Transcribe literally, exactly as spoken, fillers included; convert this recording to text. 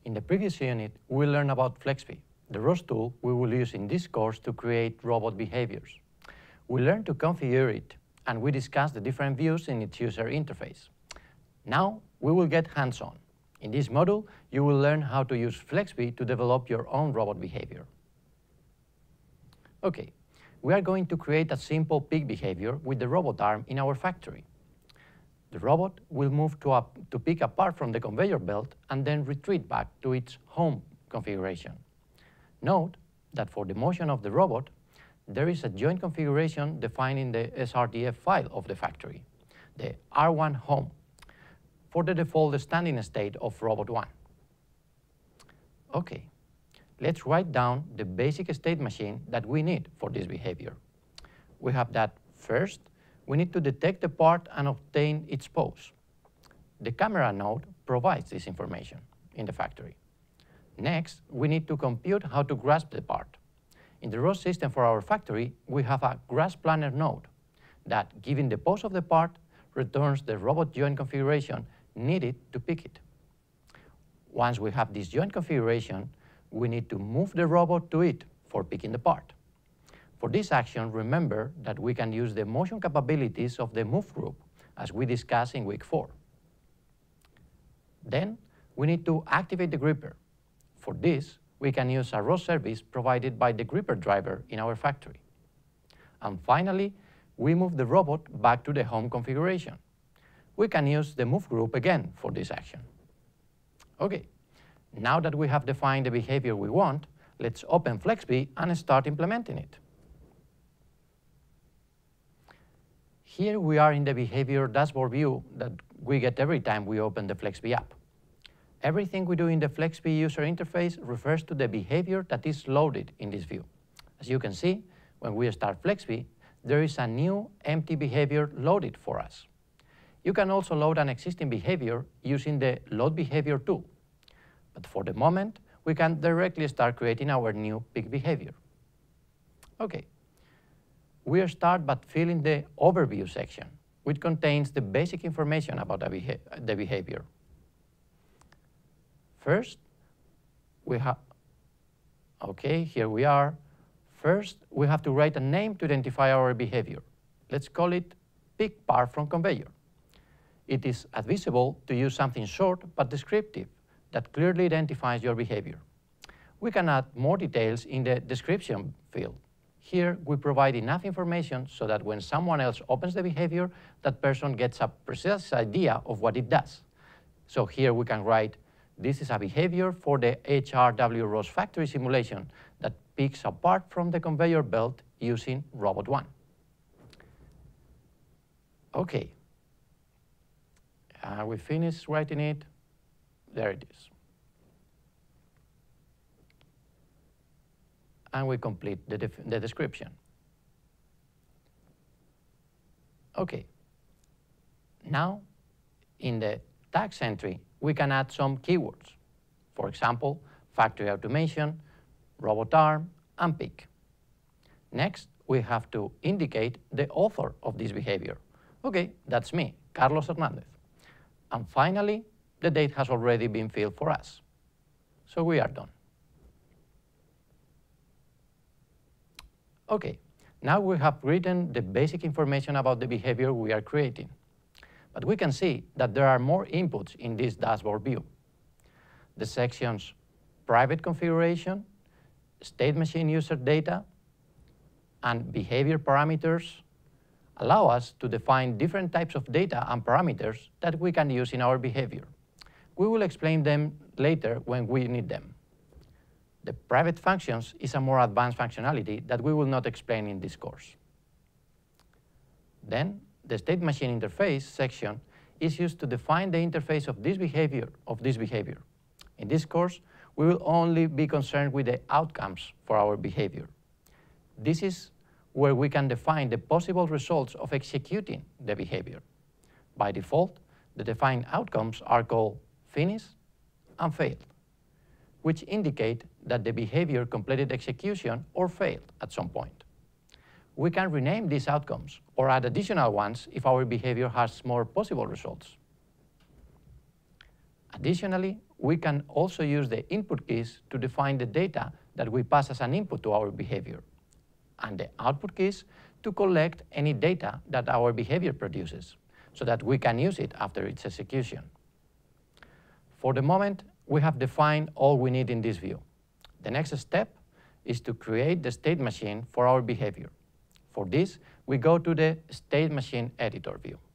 In the previous unit, we learned about FlexB, the R O S tool we will use in this course to create robot behaviors. We learned to configure it, and we discussed the different views in its user interface. Now, we will get hands-on. In this module, you will learn how to use FlexB to develop your own robot behavior. Okay, we are going to create a simple pick behavior with the robot arm in our factory. The robot will move to, a, to pick a part from the conveyor belt and then retreat back to its home configuration. Note that for the motion of the robot, there is a joint configuration defined in the S R D F file of the factory, the R one home, for the default standing state of robot one. Okay, let's write down the basic state machine that we need for this behavior. We have that first, we need to detect the part and obtain its pose. The camera node provides this information in the factory. Next, we need to compute how to grasp the part. In the R O S system for our factory, we have a grasp planner node that, given the pose of the part, returns the robot joint configuration needed to pick it. Once we have this joint configuration, we need to move the robot to it for picking the part. For this action, remember that we can use the motion capabilities of the move group, as we discussed in week four. Then, we need to activate the gripper. For this, we can use a R O S service provided by the gripper driver in our factory. And finally, we move the robot back to the home configuration. We can use the move group again for this action. Okay, now that we have defined the behavior we want, let's open FlexB and start implementing it. Here we are in the behavior dashboard view that we get every time we open the FlexB app. Everything we do in the FlexB user interface refers to the behavior that is loaded in this view. As you can see, when we start FlexB, there is a new empty behavior loaded for us. You can also load an existing behavior using the Load Behavior tool. But for the moment, we can directly start creating our new pick behavior. Okay. We start by filling the Overview section, which contains the basic information about the, beha the behavior. First, we have, okay, here we are. First, we have to write a name to identify our behavior. Let's call it Pick Part from Conveyor. It is advisable to use something short but descriptive that clearly identifies your behavior. We can add more details in the description field. Here, we provide enough information so that when someone else opens the behavior, that person gets a precise idea of what it does. So here we can write, this is a behavior for the H R W R O S factory simulation that picks a part from the conveyor belt using Robot one. Okay. Are we finished writing it? There it is. And we complete the, the description. Okay. Now, in the tags entry, we can add some keywords. For example, factory automation, robot arm, and pick. Next, we have to indicate the author of this behavior. Okay, that's me, Carlos Hernandez. And finally, the date has already been filled for us. So we are done. Okay, now we have written the basic information about the behavior we are creating. But we can see that there are more inputs in this dashboard view. The sections Private Configuration, State Machine User Data, and Behavior Parameters allow us to define different types of data and parameters that we can use in our behavior. We will explain them later when we need them. The private functions is a more advanced functionality that we will not explain in this course. Then, the State Machine Interface section is used to define the interface of this behavior. Of this behavior. In this course, we will only be concerned with the outcomes for our behavior. This is where we can define the possible results of executing the behavior. By default, the defined outcomes are called Finish and Failed, which indicate that the behavior completed execution or failed at some point. We can rename these outcomes or add additional ones if our behavior has more possible results. Additionally, we can also use the input keys to define the data that we pass as an input to our behavior, and the output keys to collect any data that our behavior produces, so that we can use it after its execution. For the moment, we have defined all we need in this view. The next step is to create the state machine for our behavior. For this, we go to the State Machine Editor view.